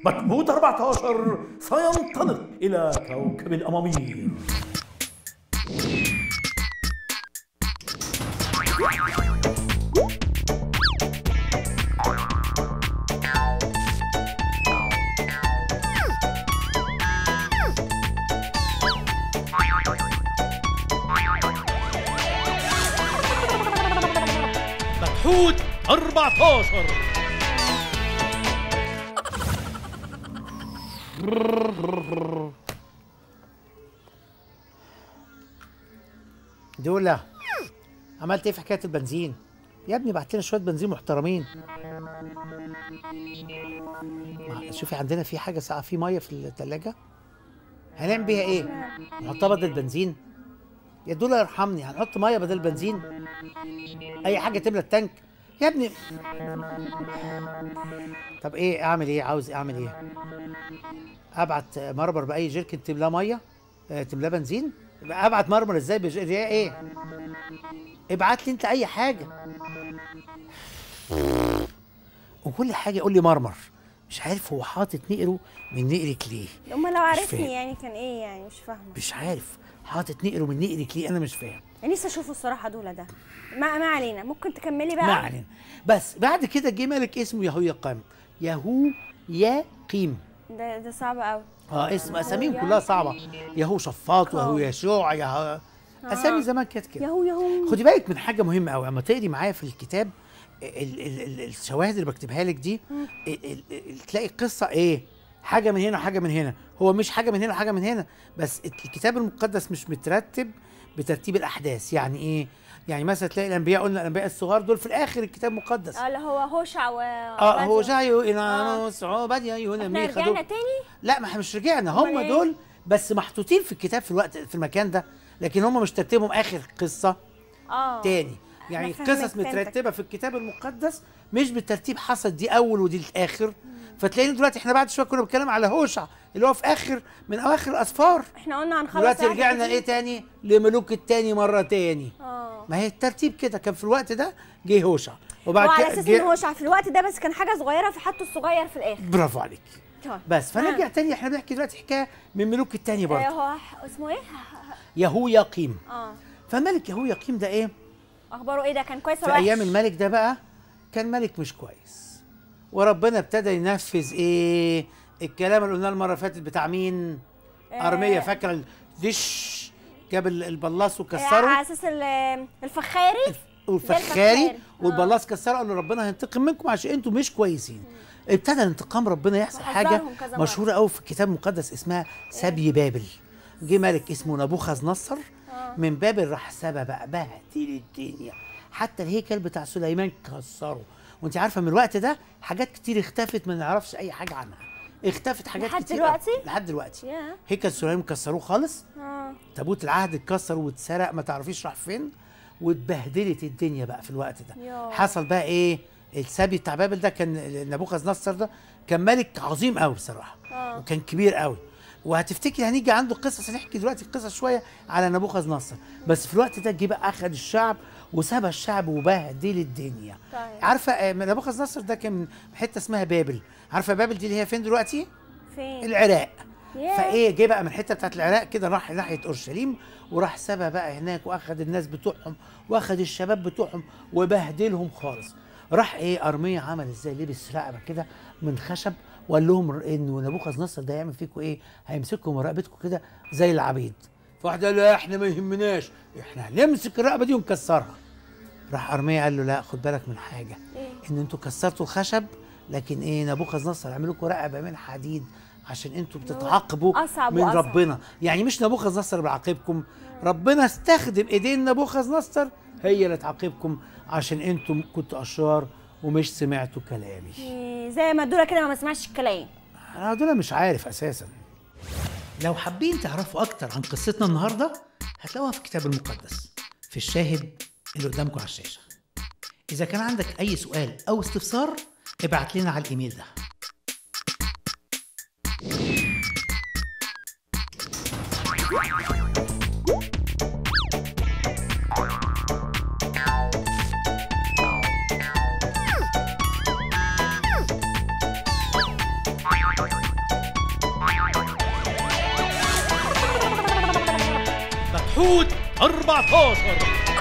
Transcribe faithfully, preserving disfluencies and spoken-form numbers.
بطموت أربعة عشر سينطلق إلى كوكب الأمامير. بطموت أربعة عشر. دولة، عملت ايه في حكاية البنزين؟ يا ابني بعت لنا شوية بنزين محترمين. شوفي عندنا في حاجة ساقعة، في مية في التلاجة هنعمل بيها ايه؟ نحطها بدل البنزين؟ يا دولة ارحمني، هنحط مية بدل البنزين؟ أي حاجة تملى التانك؟ يا ابني طب ايه اعمل ايه؟ عاوز اعمل ايه؟ ابعت مرمر باي جيركن تملاه ميه؟ اه تملاه بنزين؟ ابعت مرمر ازاي بجيركن ايه؟ ابعت لي انت اي حاجه. وكل حاجه يقول لي مرمر، مش عارف هو حاطط نقره من نقرك ليه؟ امال لو عرفني يعني كان ايه يعني؟ مش فاهمه. مش عارف حاطط نقره من نقرك ليه، انا مش فاهم. نفسي اشوفه الصراحه دول ده. ما, ما علينا، ممكن تكملي بقى. ما علينا. بس بعد كده جه ملك اسمه يهو يقيم. يهو يقيم ده ده صعب قوي. اه اسم اساميهم كلها صعبه. يهو شفاط ويهو يشوع يهو اسامي زمان كانت كده. يهو يهو. خدي بالك من حاجه مهمه قوي، اما تقري معايا في الكتاب ال ال ال الشواهد اللي بكتبها لك دي ال ال ال تلاقي القصه ايه؟ حاجه من هنا وحاجه من هنا. هو مش حاجه من هنا وحاجه من هنا، بس الكتاب المقدس مش مترتب بترتيب الاحداث. يعني ايه؟ يعني مثلا تلاقي الانبياء، قلنا الانبياء الصغار دول في الاخر الكتاب المقدس. اه اللي هو هوشع و اه هوشع يونس عبادية يونا مين خدوه. رجعنا تاني؟ لا ما احنا مش رجعنا، هم دول بس محطوطين في الكتاب في الوقت في المكان ده، لكن هم مش ترتيبهم اخر قصه اه تاني. يعني القصص مترتبه في الكتاب المقدس مش بالترتيب حصل دي اول ودي الاخر. فتلاقينا دلوقتي احنا بعد شويه كنا بنتكلم على هوشع اللي هو في اخر من اواخر الاسفار. احنا قلنا هنخلص دلوقتي رجعنا ايه تاني؟ لملوك التاني مره تاني. اه ما هي الترتيب كده، كان في الوقت ده جه هوشع وبعد كده على اساس ان هوشع في الوقت ده بس كان حاجه صغيره فحطوا الصغير في الاخر. برافو عليك. بس فنرجع تاني، احنا بنحكي دلوقتي حكايه من ملوك التاني برضه. هو اسمه ايه؟ يهو يقيم. اه فملك يهو يقيم ده ايه؟ اخباره ايه ده؟ كان كويس ولا وحش؟ في ايام الملك ده بقى كان ملك مش كويس، وربنا ابتدى ينفذ ايه؟ الكلام اللي قلناه المره اللي فاتت بتاع مين؟ آه ارميه. فاكره الدش جاب البلاص وكسره على اساس الفخاري والفخاري والبلاص كسره، قال له ربنا هينتقم منكم عشان انتوا مش كويسين. ابتدى الانتقام ربنا يحصل. حاجه مشهوره قوي في الكتاب المقدس اسمها سبي بابل. جه ملك اسمه نبوخذ نصر من بابل، راح سبى بقى بهدل الدنيا، حتى الهيكل بتاع سليمان كسره. وانت عارفه من الوقت ده حاجات كتير اختفت، ما نعرفش اي حاجه عنها. اختفت حاجات لحد كتير دلوقتي لحد دلوقتي. yeah. هيكل سليمان كسروه خالص. اه تابوت العهد اتكسر واتسرق، ما تعرفيش راح فين، واتبهدلت الدنيا بقى في الوقت ده. yeah. حصل بقى ايه؟ السبي بتاع بابل ده كان نبوخذ نصر ده كان ملك عظيم قوي بصراحه. آه. وكان كبير قوي، وهتفتكر هنيجي عنده قصص، هنحكي دلوقتي قصص شويه على نبوخذ نصر. بس في الوقت ده جه بقى اخذ الشعب وساب الشعب وبهدل الدنيا. طيب. عارفه نبوخذ نصر ده كان من حته اسمها بابل. عارفه بابل دي اللي هي فين دلوقتي؟ فين؟ العراق. yeah. فايه جه بقى من الحته بتاعت العراق كده، راح ناحيه اورشليم وراح سابها بقى هناك، واخذ الناس بتوعهم واخذ الشباب بتوعهم وبهدلهم خالص. راح ايه ارميه عمل ازاي؟ لبس رقبه كده من خشب وقال لهم ان نبوخذ نصر ده هيعمل فيكم ايه؟ هيمسككم رقبتكم كده زي العبيد. فواحد قال له لا احنا ما يهمناش، احنا هنمسك الرقبه دي ونكسرها. راح ارميه قال له لا خد بالك من حاجه، إيه؟ ان انتوا كسرتوا الخشب، لكن ايه نبوخذ نصر هيعمل لكم رقبه من حديد عشان انتوا بتتعاقبوا من وأصعب. ربنا. يعني مش نبوخذ نصر بيعاقبكم، ربنا استخدم ايدين نبوخذ نصر هي اللي تعاقبكم عشان انتم كنتوا اشرار ومش سمعتوا كلامي. إيه زي ما دول كده ما سمعش الكلام. انا دول مش عارف اساسا. لو حابين تعرفوا اكتر عن قصتنا النهارده هتلاقوها في الكتاب المقدس في الشاهد اللي قدامكم على الشاشه. اذا كان عندك اي سؤال او استفسار ابعت لنا على الايميل ده. Bye. الحوت أربعة عشر.